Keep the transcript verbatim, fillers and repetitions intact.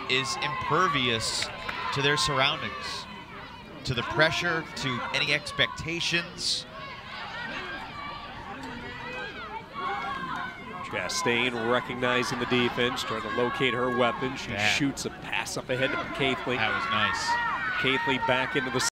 is impervious to their surroundings, to the pressure, to any expectations. Chastain recognizing the defense, trying to locate her weapon. She Bad. shoots a pass up ahead to Caithley. That was nice. Caithley back into the